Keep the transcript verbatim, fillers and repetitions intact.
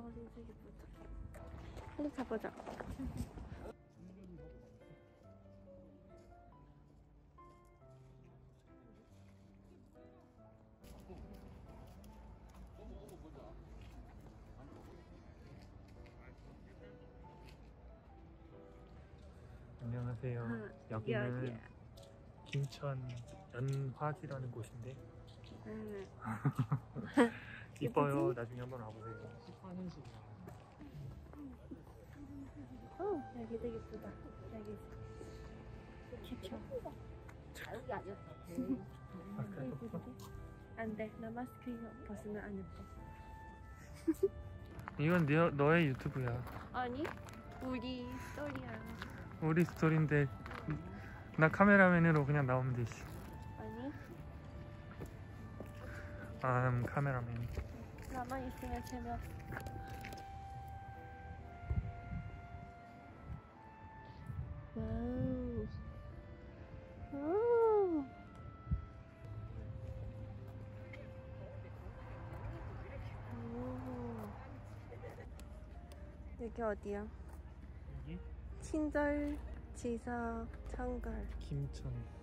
머리 되게 예쁘다. 빨리 가보자. 안녕하세요. 아, 여기는 여기야. 김천 연화지라는 곳인데 응. 이뻐요. 나중에 한번 와보세요. 어, 여기 되게 예쁘다. 여기 캡처. 아까 예뻤어? 안 돼. 나 마스크 이거 벗으면 안 예뻐. 이건 너, 너의 유튜브야. 아니, 우리 스토리야. 우리 스토리인데 나 카메라맨으로 그냥 나오면 되지. 아니, 아, 카메라맨. 나만 있으면 재미없어. 와우. 오. 오. 여기 어디야? 여기 친절, 지사, 창갈. 김천.